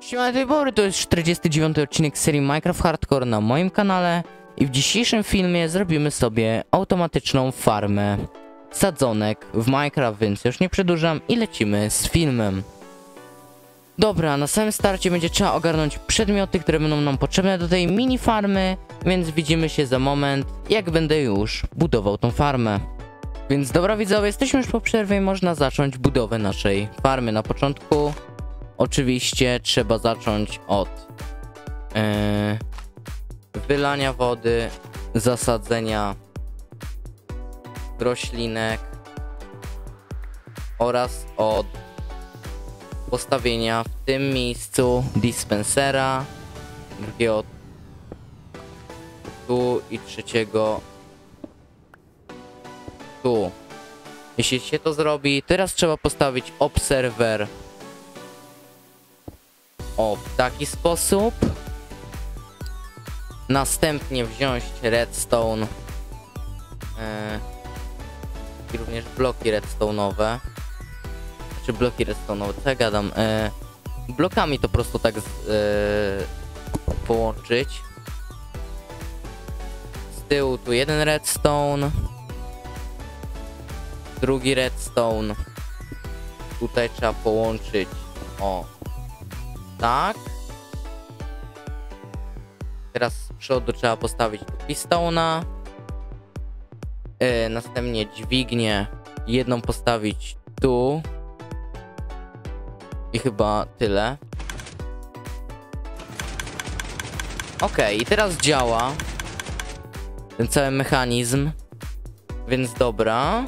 Siema, Tybory, to jest 49. odcinek serii Minecraft Hardcore na moim kanale i w dzisiejszym filmie zrobimy sobie automatyczną farmę sadzonek w Minecraft, więc już nie przedłużam i lecimy z filmem. Dobra, na samym starcie będzie trzeba ogarnąć przedmioty, które będą nam potrzebne do tej mini farmy, więc widzimy się za moment, jak będę już budował tą farmę. Więc dobra widzowie, jesteśmy już po przerwie i można zacząć budowę naszej farmy. Na początku oczywiście trzeba zacząć od wylania wody, zasadzenia roślinek oraz od postawienia w tym miejscu dispensera, drugiego tu i trzeciego tu. Jeśli się to zrobi, teraz trzeba postawić obserwer w taki sposób. Następnie wziąć redstone i również bloki redstone'owe. Czy bloki redstone'owe, co ja gadam? Blokami to po prostu tak połączyć. Z tyłu tu jeden redstone, drugi redstone. Tutaj trzeba połączyć tak. Teraz z przodu trzeba postawić tu pistona. Następnie dźwignię jedną postawić tu. I chyba tyle. Ok, i teraz działa ten cały mechanizm. Więc dobra.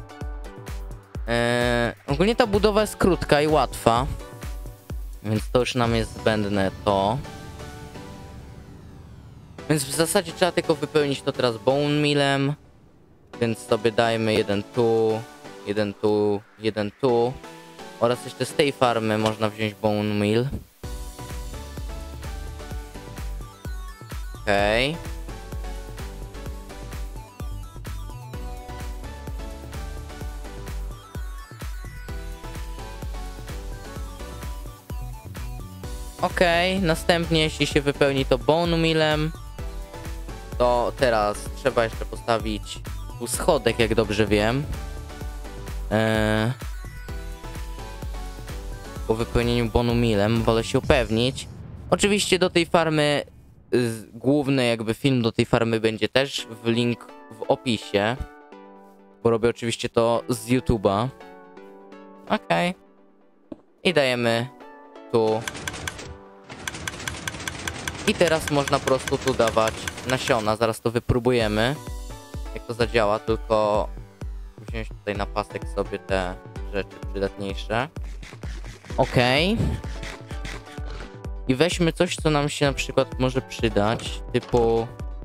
Ogólnie ta budowa jest krótka i łatwa. Więc to już nam jest zbędne to. Więc w zasadzie trzeba tylko wypełnić to teraz bone mealem. Więc sobie dajmy jeden tu, jeden tu, jeden tu. Oraz jeszcze z tej farmy można wziąć bone meal. Okej. Okej, następnie jeśli się wypełni to bone mealem, to teraz trzeba jeszcze postawić tu schodek, jak dobrze wiem. Po wypełnieniu bone mealem wolę się upewnić. Oczywiście do tej farmy, główny jakby film do tej farmy będzie też w link w opisie. Bo robię oczywiście to z YouTube'a. Okej. I dajemy tu. I teraz można po prostu tu dawać nasiona. Zaraz to wypróbujemy, jak to zadziała, tylko wziąć tutaj na pasek sobie te rzeczy przydatniejsze. Okej. I weźmy coś, co nam się na przykład może przydać, typu...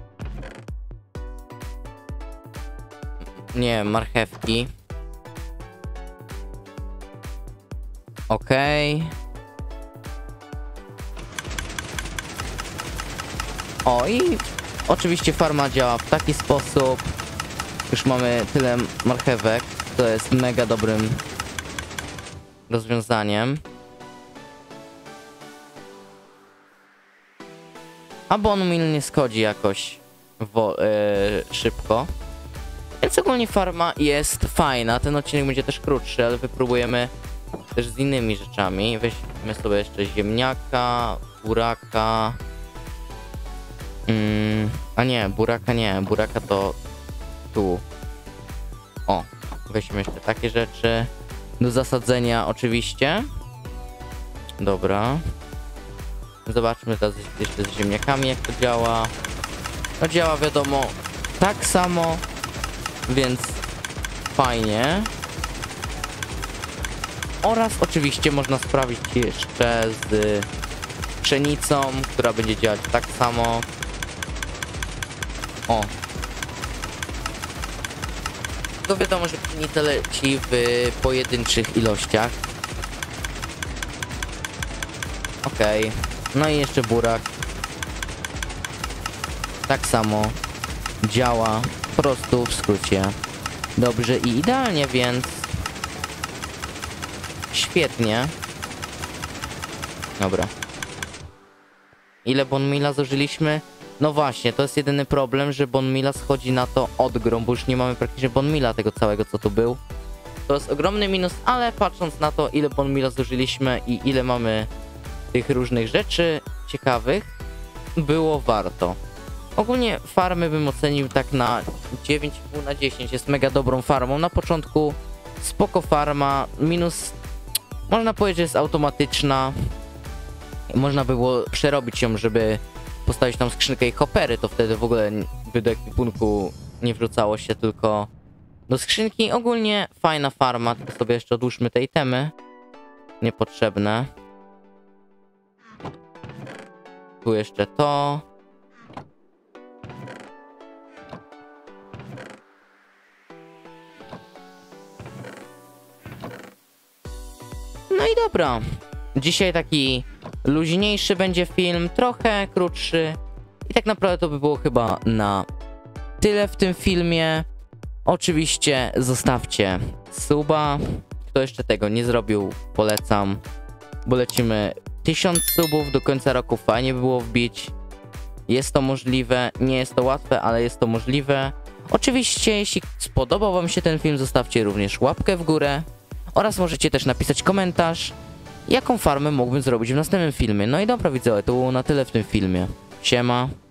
nie, marchewki. Okej. I oczywiście farma działa w taki sposób. Już mamy tyle marchewek. To jest mega dobrym rozwiązaniem. A bone meal nie schodzi jakoś szybko. Więc ogólnie farma jest fajna. Ten odcinek będzie też krótszy, ale wypróbujemy też z innymi rzeczami. Weźmy sobie jeszcze ziemniaka, buraka. A nie, buraka nie. Buraka to tu. Weźmy jeszcze takie rzeczy. Do zasadzenia oczywiście. Dobra. Zobaczmy teraz jeszcze z ziemniakami, jak to działa. No działa, wiadomo, tak samo. Więc fajnie. Oraz oczywiście można sprawdzić jeszcze z pszenicą, która będzie działać tak samo. To wiadomo, że pszenica leci w pojedynczych ilościach. Okej. No i jeszcze burak. Tak samo działa. Po prostu w skrócie. Dobrze i idealnie, więc świetnie. Dobra. Ile bone meala zużyliśmy? No właśnie, to jest jedyny problem, że bone meala schodzi na to od grom, bo już nie mamy praktycznie bone meala tego całego, co tu był. To jest ogromny minus, ale patrząc na to, ile bone meala zużyliśmy i ile mamy tych różnych rzeczy ciekawych, było warto. Ogólnie farmy bym ocenił tak na 9,5 na 10. Jest mega dobrą farmą. Na początku spoko farma, minus można powiedzieć, że jest automatyczna. Można było przerobić ją, żeby postawić tam skrzynkę i hoppery, to wtedy w ogóle by do ekwipunku nie wrzucało się tylko do skrzynki. Ogólnie fajna farma, tylko sobie jeszcze odłóżmy te itemy niepotrzebne. Tu jeszcze to. No i dobra. Dzisiaj taki luźniejszy będzie film, trochę krótszy. I tak naprawdę to by było chyba na tyle w tym filmie. Oczywiście zostawcie suba. Kto jeszcze tego nie zrobił, polecam. Bo lecimy 1000 subów do końca roku. Fajnie by było wbić. Jest to możliwe. Nie jest to łatwe, ale jest to możliwe. Oczywiście, jeśli spodobał wam się ten film, zostawcie również łapkę w górę. Oraz możecie też napisać komentarz, jaką farmę mógłbym zrobić w następnym filmie. No i dobra widzowie, to było na tyle w tym filmie. Siema.